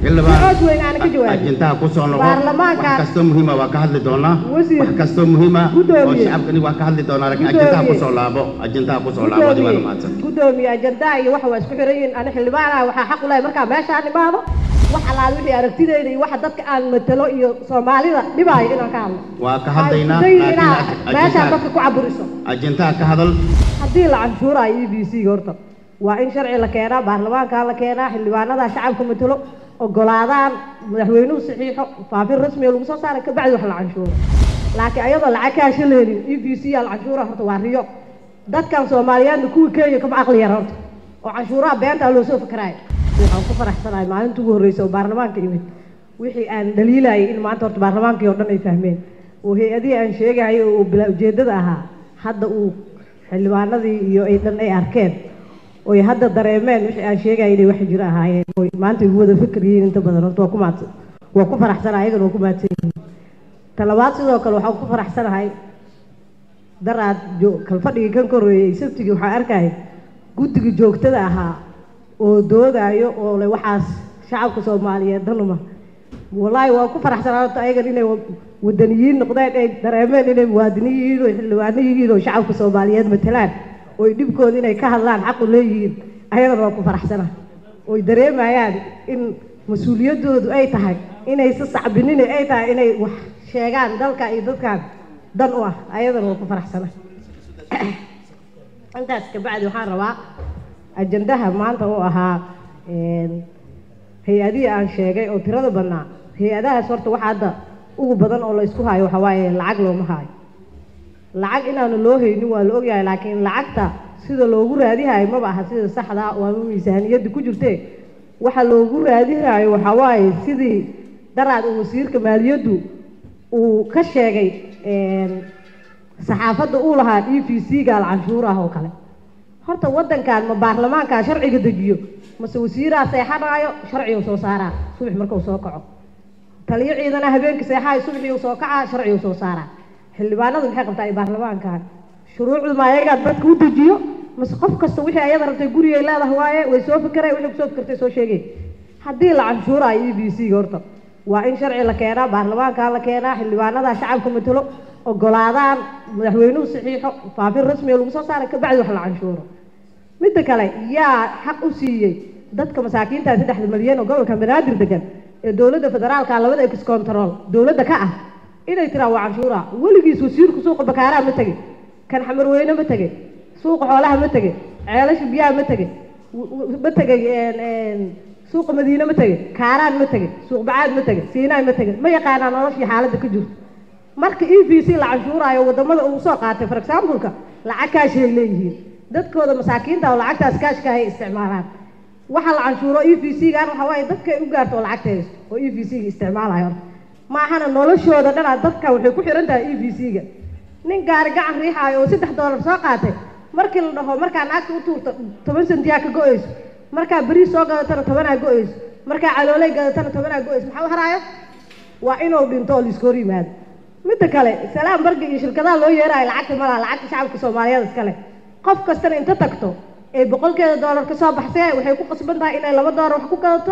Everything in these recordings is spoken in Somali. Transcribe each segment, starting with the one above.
عود وين أنا كجواب أجنتها كوسون برلمان كاستو مهمة وكهل دونا كاستو مهمة والشعب كني وكهل دونا لكن أجنتها كوسون لابو أجنتها كوسون لابو دي ما ماتن قدومي أجنتها يوحوا اسكحرين أنا حل بعنا وحق ولا مركب ماشي أنا بعضه وحلا وحي أركتيني واحد ضدك أن مثلو صومالي لا نباي إنا كام وكهدينا ماشي ضدك كعبرسو أجنتها كهذل هدي العنشورة EBC قرطة وإن شرعي لكينا برلمان كان لكينا حلوان هذا شعبكم مثلو وقلادان مدحوينو صحيحه فافين رسمي ولو صار كبعد وحل العنشورة لكن أيضا العكاش اللي EBC العنشورة هرت واريو ضدك كان صوماليان كوي كي كم عقلي هرت وعنشورة بينتا لو سوف كراي waxaan ku faraxsanahay maalintii ugu horeysay oo baarlamaanka yimid wixii aan dhaliilay in maanta horta baarlamaanka oo dhan ay fahmeen oo hay'adii aan sheegay oo bila ujeedada ahaa hadda uu xildhibaanadii iyo ay dhan ay arkeen oo ay hadda dareemeen wixii aan sheegay inay wax jira ahaayeen oo maanta ugu wada fikiriyeen inta badan horta waa ku faraxsanahay ayagana waa ku maadsan talabaad sidoo kale waxaan ku faraxsanahay daraad kalfadhigii kan koreeyay sabtigi waxaan arkay guddiga joogtada ahaa oo doodayo oo le waxaas shacabka Soomaaliyeed danuma wallahi waa ku faraxsanahay ayaga inay wadaniyiin noqdeen ay dareemeen inay muwaadiniin oo xilwaaniyiin oo shacabka Soomaaliyeed matalaan oo dibkooda inay ka hadlaan xaq u leeyihiin ayaga waa ku faraxsanahay oo dareemayaan in mas'uuliyadoodu ay tahay inay si sacbinin ay tahay inay wax sheegaan dalka iyo dadkan dan u ah ayaga waa ku faraxsanahay intaas ka bacdi waxaan rabaa ajandaha maanta oo ahaa hay'adii aan sheegay oo tirada badnaa hay'adahaas horta waxa hadda ugu badan oo la isku hayo waxa waaye lacag looma hayo lacag inaanu loo haynin waa la ogyahay laakiin lacagta sida loogu raadihayo maba aha sida saxda ah oo miisaaniyadda ku jirtay waxa loogu raadihayo waxa waaye sidii daraad uu wasiirka maaliyaddu uu ka sheegay saxaafadda uu lahaa EBC-ga canshuuraha oo kale horta wadankan ma baarlamaanka sharciga dejiyo mase wasiiraha seexanayo sharciga soo saaraa subax markuu soo kaco taliyo ciidana habeenkii seexayo subaxii uu soo kaca sharciga soo saaraa xildhibaanadu maxay qabtaa baarlamaankan shuruucdu ma ayaga dadka u dejiyo mase qof kasta wixii ayada rabtay guriga leedahay waaye way soo fikiray wixii soo fikirtay soo sheegay haddii la canshuurayo EBC-ga horta waa in sharci la keenaa baarlamaanka la keenaa xildhibaanada shacabka matalo ogolaadaan madaxweynuhu saxiixo faafin rasmi lagu soo saaray ka bacdi wax la canshuuro midda kale yaa xaq u siiyay dadka masaakiinta 3 milyan oo gobolka Banaadir degan ee dawladda federaalka labada ex control dawladda ka ah inay tiraa waa canshuura waligiis wasiirku suuqa bakaara ma tagay kan xamarweyne ma tagay suuqa xoolaha ma tagay ceelasha biyaha ma tagay suuqa madiina ma tagay kaaraan ma tagay suuq bacaad ma tagay siinay ma tagay ma yaqaanaan noloshii xaaladda ka jirto marka EBC la canshuurayo wadamada uu soo qaatay for example lacag kaash ay leeyihiin dadkooda masaakiinta oo lacagtaas kaashka ay isticmaalaan waxa la canshuuro EBC-ga waxa waaye dadka ay u gaarto lacagteeda oo EBC-ga isticmaalayo ma ahana noloshooda dhan dadka waxay ku xiran tahay EBC-ga nin gaari gacan riixayo oo $3 soo qaatay markii la dhaho marka naagta u tuurto 10 sentiya ka go'ayso marka bari soo gadatana 10 go'ayso marka caloolay gadatana 10 go'ayso maxaa haraayo waa inuu dhinto oo liskoor yimaado midda kale salaam barga iyo shirkadaha loo yeeray lacagta mala lacagta shacabka Soomaaliyeed iska leh qof kasta inta tagto ee $100 ka soo baxsay waxay ku qasban tahay inay $2 wax ku gadato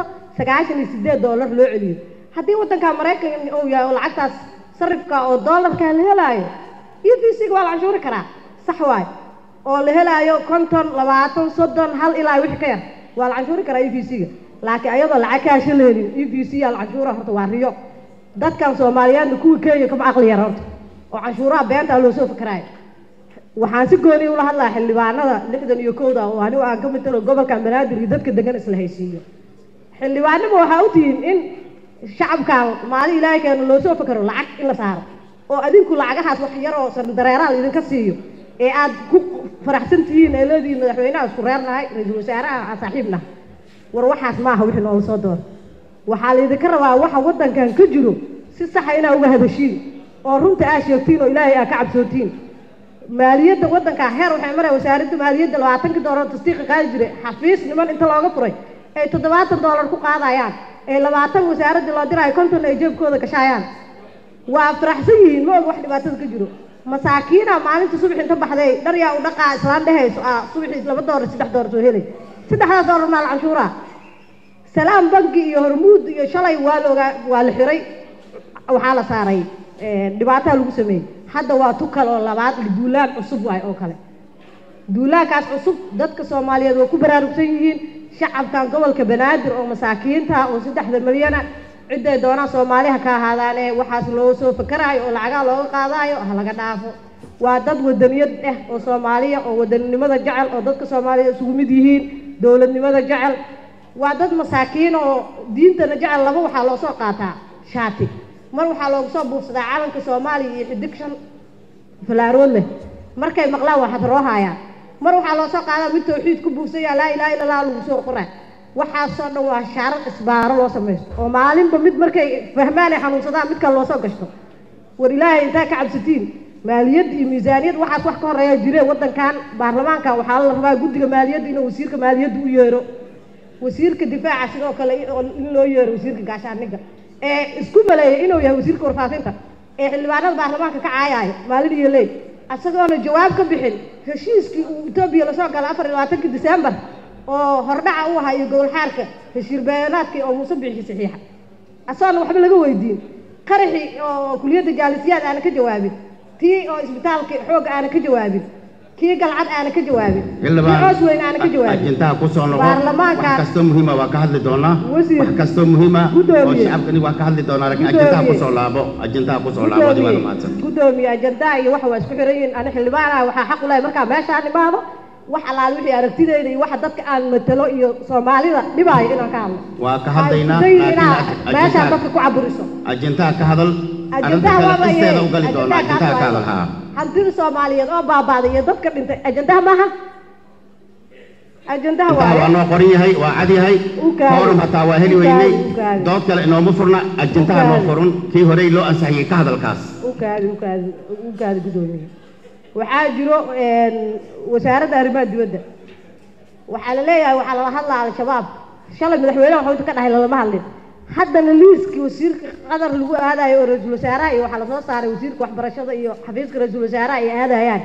$98 loo celiyo haddii wadanka Mareykanka uu yahay lacagtaas sarifka oo dollarka la helayo EBC-ga waa la canshuuri karaa sax waay oo la helayo 50 20 30 hal ilaa wixii ka yar waa la canshuuri karaa EBC-ga laakiin ayadoo lacag ka heshay EBC la canshuura horta waa riyo dadkan Soomaaliyeed kuwa Kenya ka aqli yar horta oo canshuuraha beenta loo soo fikiray waxaan si gooni u la hadlaa xildhibaanada 61 oo anigu aan ka mid ah gobolka Banaadir iyo dadka degan isla haysiiyo xildhibaanada waxa u tihiin in shacabka maali ilaahay keeno loo soo fikiro lacag in la saaro oo adinku lacagahaas wax yar oo san dareeraal idinka siiyo ee aad ku faraxsan tihiin ee leediin madaxweynaha isku reernahay ra'iisul wasaaraha saaxiibna war waxaas ma aha wixii loo soo door waxa la idinka rabaa waxa wadankan ka jiro si sax ah inaa uga hadashiin oo runta aad sheegtiin oo ilaahay aad ka cabsootiin maaliyadda wadanka heer waxay maray wasaaradda maaliyadda $20 tasdiiq qaadi jiray xafiis niman inta looga furay ay $70 ku qaadayaan ee 20 wasaaradda loo diray 50 ay jeebkooda gashaayaan waa faraxsan yihiin ma og wax dhibaatada ka jiro masaakiina maalinta subax inta baxday dhar yaa u dhaqaa islaan dhahayso subaxii $2 $3 soo helay $3 maal canshuura salaam bangi iyo hormuud iyo shalay waa la xiray waxaa la saaray dhibaatada lagu sameeyay hadda waa tu kale oo labaad duulaan cusub waay oo kale duulaankaas cusub dadka Soomaaliyeed way ku baraarugsan yihiin shacabkan gobolka Banaadir oo masaakiinta oo 3 milyan ciday doonaan Soomaaliya ka ahaadaan waxaas loo soo fakarayo oo lacag looga qaadayo laga dhaafo waa dad wadaniyad ah oo Soomaaliya oo wadanimada jecel oo dadka Soomaaliyeed isugu mid yihiin dawladnimada jecel waa dad masaakiin oo diintana jecel laba waxa loo soo qaataa shaati mar waxa loogu soo buufsadaa calanka Soomaaliya iyo xidigsan falaaroon leh markay maqlaan waxa roohaya mar waxa loo soo qaadaa mid tawxiid ku buufsaya la ilaaha illa allah lagu soo qoray waxa soo dhan waa shaarar isbaaro loo sameeyo oo maalinba mid markay fahmaan xanuunsadaan mid kale loo soo gashto war ilaahay inta ka cabsatiin maaliyad iyo miisaaniyad waxa wax ka horeeya jireen wadankan baarlamaanka waxa la rabaa guddiga maaliyadda inuu wasiirka maaliyadda u yeero wasiirka difaaca sidoo kale in loo yeero wasiirka gaashaaniga isku maleeyay inuu yahay wasiirka warfaafinta xildhibaanada baarlamaanka ka caayay maalin iyo leey asagoona jawaab ka bixin heshiiskii uu Itoobiya la soo galay 24 December oo hordhaca u ahaa iyo gobol xaarka heshiir bayaanaadkii oo Muuse bixi saxiixa asagoona waxba laga weydiin qaraxi oo kuliyada jaalisiyaad aan ka jawaabin tii oo isbitaalka xoog aan ka jawaabin kii galcad aan ka jawaabin hoos weyn aan ka jawaabin inta ku soo noqo wax kasto muhiim ah waa ka hadli doonaa wax kasto muhiim ah oo shacabkani waa ka hadli doonaa laakiin ajinta ku soo laabo diiwaan maadsan gudoomiye ajinta iyo waxa waa isku xirayeen ana xildhibaanaha waxa xaq u leeyahay marka meeshaan imaado wax alaal wixii aragtideeda iyo waxa dadka aan matalo iyo Soomaalida dhibaayo inaan ka hadlo waa ka hadlaynaa laakiin meeshaan dadka ku caburiso ajinta ka hadal ajinta waa isteeda u gali doonaa ajinta ka hadal hantida Soomaaliyeed oo baabaaday dadka dhintay ajinta maaha ajinta waa noo qoran yahay waa cad yahay forum hataa waa heli weynay dood kale inoo mufurna ajinta noo qoran kii hore loo ansaxiyay ka hadalkaas u kaadi gudoomiye waxaa jiro wasaaradda arrimaha dibadda waxaa la leeyahay waxaa la hadlaa al-shabaab shalay madaxweynaha wuxuu ka dhahay lama hadlin haddana liiskii wasiirka qadar lagu aadayo oo ra'iisul wasaaraha iyo waxa la soo saaray wasiirka waxbarashada iyo xafiiska ra'iisul wasaaraha ay aadayaan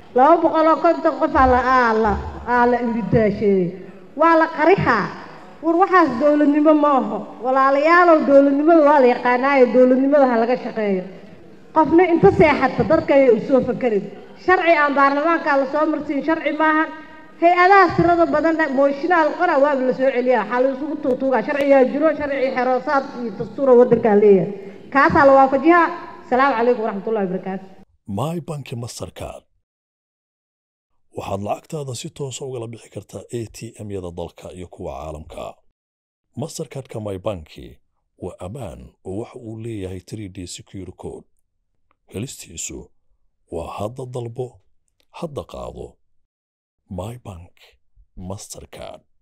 250 qof la invitation waa la qarixa war waxaas dawladnimo ma aha walaalayaal dawladnimada waa la yaqaanaayo dawladnimada laga shaqeeyo qofna inta seexata dadka ay u soo fakirin sharci aan baarlamaanka la soo martiin sharci maaha hay-adaha tirada badan mooshinal qora waa la soo celiyaa xal isugu tuutuuga sharciga jiro sharci xiroosaad iyo dastuur wadanka leeyahay kaasa la waafajiha salaam calaykum waraxmatullaahi wabarakaatuh my bank mastercard waxaad lacagtaada si toos ah uga bixi kartaa ATM-yada dalka iyo kuwa caalamka mastercard-ka my banki waa amaan oo waxa uu leeyahay 3D secure code helistiisu waa hadda dalbo hadda qaado my bank mastercard